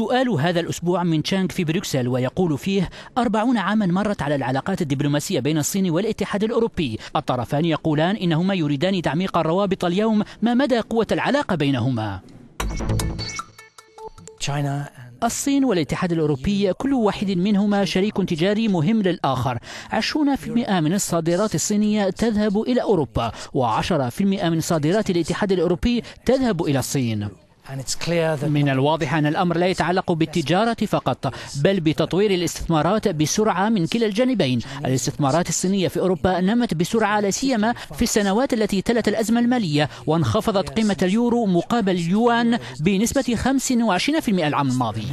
سؤال هذا الأسبوع من تشانغ في بروكسل، ويقول فيه: 40 عاما مرت على العلاقات الدبلوماسية بين الصين والاتحاد الأوروبي. الطرفان يقولان إنهما يريدان تعميق الروابط اليوم ما مدى قوة العلاقة بينهما. الصين والاتحاد الأوروبي كل واحد منهما شريك تجاري مهم للآخر. 20% من الصادرات الصينية تذهب إلى أوروبا، و10% من صادرات الاتحاد الأوروبي تذهب إلى الصين. من الواضح أن الأمر لا يتعلق بالتجارة فقط، بل بتطوير الاستثمارات بسرعة من كلا الجانبين. الاستثمارات الصينية في أوروبا نمت بسرعة، لا سيما في السنوات التي تلت الأزمة المالية، وانخفضت قيمة اليورو مقابل اليوان بنسبة 25% العام الماضي.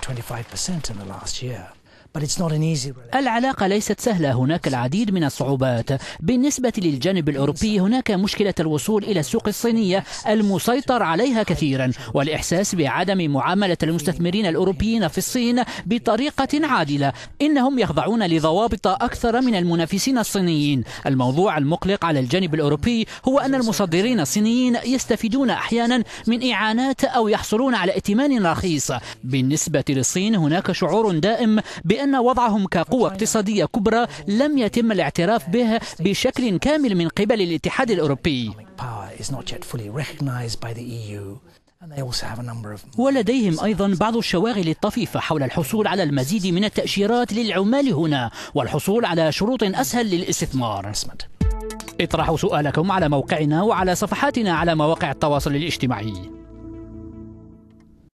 العلاقة ليست سهلة، هناك العديد من الصعوبات. بالنسبة للجانب الأوروبي هناك مشكلة الوصول إلى السوق الصينية المسيطر عليها كثيرا، والإحساس بعدم معاملة المستثمرين الأوروبيين في الصين بطريقة عادلة. إنهم يخضعون لضوابط أكثر من المنافسين الصينيين. الموضوع المقلق على الجانب الأوروبي هو أن المصدرين الصينيين يستفيدون أحيانا من إعانات أو يحصلون على ائتمان رخيص. بالنسبة للصين هناك شعور دائم بأن وضعهم كقوة اقتصادية كبرى لم يتم الاعتراف به بشكل كامل من قبل الاتحاد الأوروبي. ولديهم أيضا بعض الشواغل الطفيفة حول الحصول على المزيد من التأشيرات للعمال هنا، والحصول على شروط أسهل للاستثمار. اطرحوا سؤالكم على موقعنا وعلى صفحاتنا على مواقع التواصل الاجتماعي.